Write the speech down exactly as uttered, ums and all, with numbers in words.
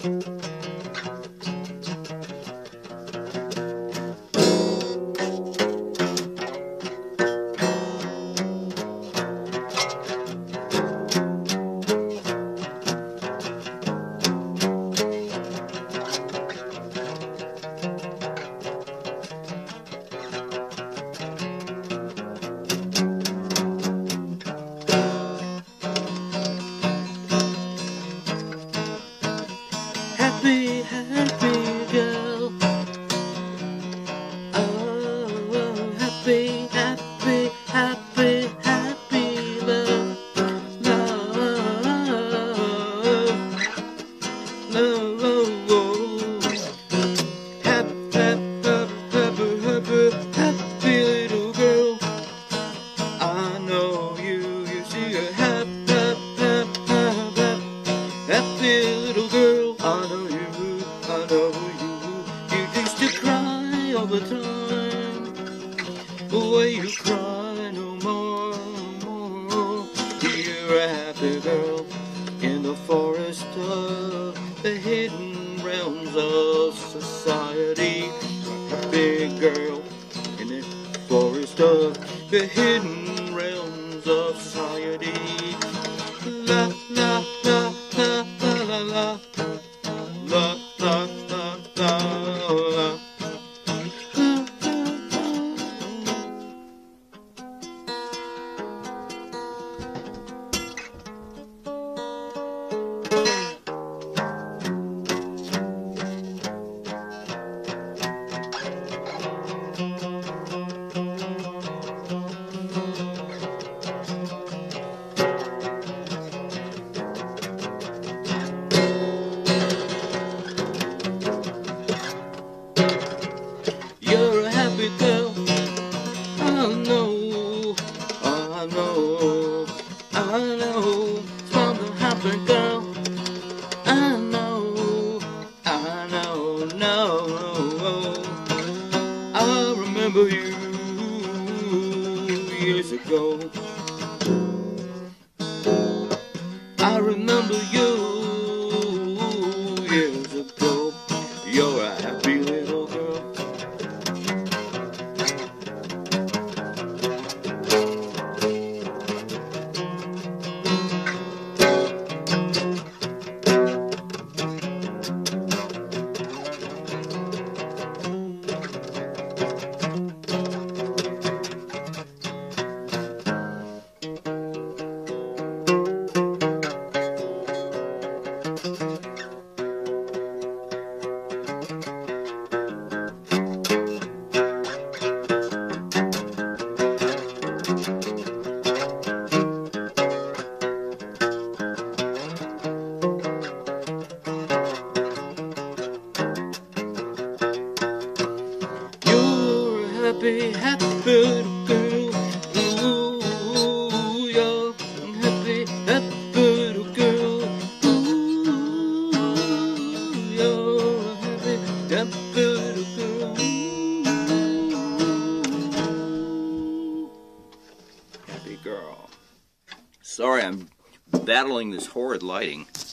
Happy, happy girl. Oh, happy, happy, happy, happy love, love, love, love. Happy, happy, happy, happy little girl. I know you, you see a happy, happy, happy, happy little girl. I know you, I know you. You used to cry all the time. Why you cry no more, no more? You're a happy girl in the forest of the hidden realms of society. A happy girl in the forest of the hidden realms of society. La la la la la la la. La la la la la. You're a happy girl. I know, I know, I know. From the happy girl. I know, I know, no. I remember you years ago. I remember you years ago. You're a happy little girl. Happy, happy little girl. Ooh, you're happy, happy little girl. Ooh, you're happy, happy little girl. Ooh. Happy girl. Sorry, I'm battling this horrid lighting.